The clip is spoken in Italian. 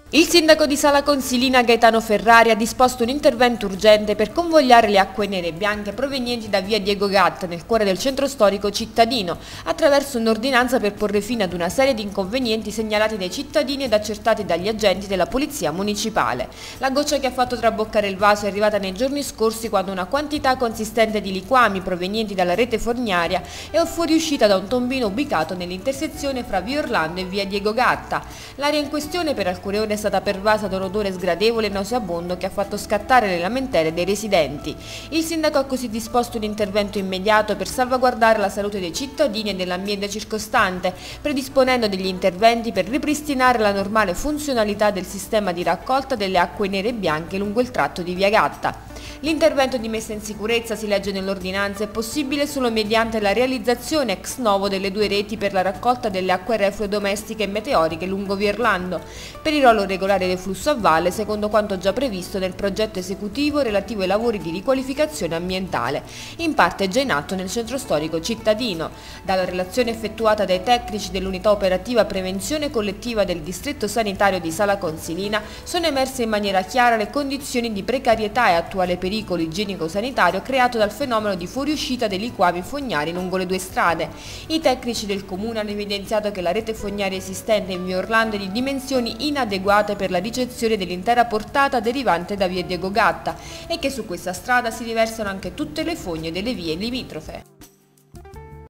Il sindaco di Sala Consilina Gaetano Ferrari ha disposto un intervento urgente per convogliare le acque nere e bianche provenienti da via Diego Gatta nel cuore del centro storico cittadino attraverso un'ordinanza per porre fine ad una serie di inconvenienti segnalati dai cittadini ed accertati dagli agenti della polizia municipale. La goccia che ha fatto traboccare il vaso è arrivata nei giorni scorsi quando una quantità consistente di liquami provenienti dalla rete fognaria è fuoriuscita da un tombino ubicato nell'intersezione fra via Orlando e via Diego Gatta. L'area in questione per alcune ore è stata pervasa da un odore sgradevole e nauseabondo che ha fatto scattare le lamentele dei residenti. Il sindaco ha così disposto un intervento immediato per salvaguardare la salute dei cittadini e dell'ambiente circostante, predisponendo degli interventi per ripristinare la normale funzionalità del sistema di raccolta delle acque nere e bianche lungo il tratto di via Gatta. L'intervento di messa in sicurezza, si legge nell'ordinanza, è possibile solo mediante la realizzazione ex novo delle due reti per la raccolta delle acque reflue domestiche e meteoriche lungo via Orlando, per il ruolo regolare del flusso a valle secondo quanto già previsto nel progetto esecutivo relativo ai lavori di riqualificazione ambientale, in parte già in atto nel centro storico cittadino. Dalla relazione effettuata dai tecnici dell'unità operativa prevenzione collettiva del distretto sanitario di Sala Consilina sono emerse in maniera chiara le condizioni di precarietà e attuale pericolo igienico-sanitario creato dal fenomeno di fuoriuscita dei liquami fognari lungo le due strade. I tecnici del comune hanno evidenziato che la rete fognaria esistente in via Orlando è di dimensioni inadeguate per la ricezione dell'intera portata derivante da via Diego Gatta e che su questa strada si riversano anche tutte le fogne delle vie limitrofe.